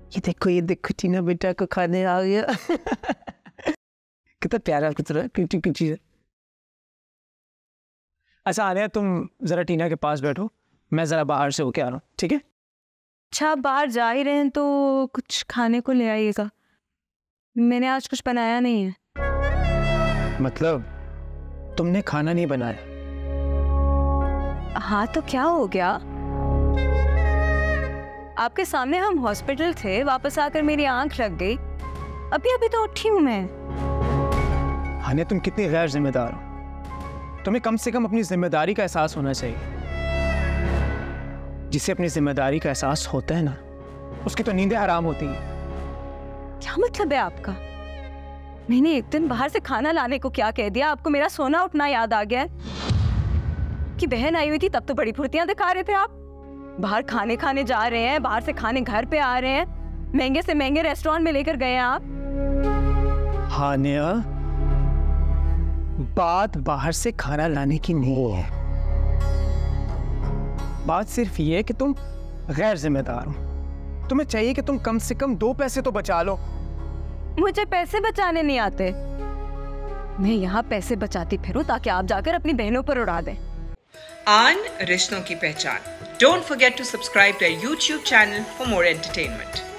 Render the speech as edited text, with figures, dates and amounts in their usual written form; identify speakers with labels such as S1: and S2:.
S1: ये देखो टीना बेटा को खाने आ गया। कितना प्यारा कितना क्यूटी क्यूटी है। अच्छा आलिया तुम जरा टीना के पास बैठो, मैं जरा बाहर से होके आ रहा हूँ, ठीक है?
S2: अच्छा आप बाहर जा ही रहे हैं तो कुछ खाने को ले आइएगा, मैंने आज कुछ बनाया नहीं है।
S1: मतलब तुमने खाना नहीं बनाया?
S2: हाँ तो क्या हो गया? आपके सामने हम हॉस्पिटल थे, वापस आकर मेरी आंख लग गई, अभी तो उठी हूं मैं।
S1: हानिया तुम कितनी गैर जिम्मेदार हो, तुम्हें कम से कम अपनी जिम्मेदारी का एहसास होना चाहिए। जिसे अपनी जिम्मेदारी का एहसास होता है ना, उसकी तो नींदें हराम होती हैं।
S2: क्या मतलब है आपका? मैंने एक दिन बाहर से खाना लाने को क्या कह दिया? आपको मेरा सोना उठना याद आ गया कि बहन आई हुई थी तब तो बड़ी फुर्तियां दिखा रहे थे आप। बाहर खाने खाने जा रहे हैं, बाहर से खाने घर पे आ रहे हैं, महंगे से महंगे रेस्टोरेंट में लेकर गए हैं आप।
S1: हानिया बात बाहर से खाना लाने की नहीं है, बात सिर्फ ये है कि तुम गैर जिम्मेदार हो। तुम्हें चाहिए कि तुम कम से कम 2 पैसे तो बचा लो।
S2: मुझे पैसे बचाने नहीं आते, मैं यहाँ पैसे बचाती फिरूं ताकि आप जाकर अपनी बहनों पर उड़ा दें।
S3: आन रिश्तों की पहचान। Don't forget to subscribe to our YouTube channel for more entertainment.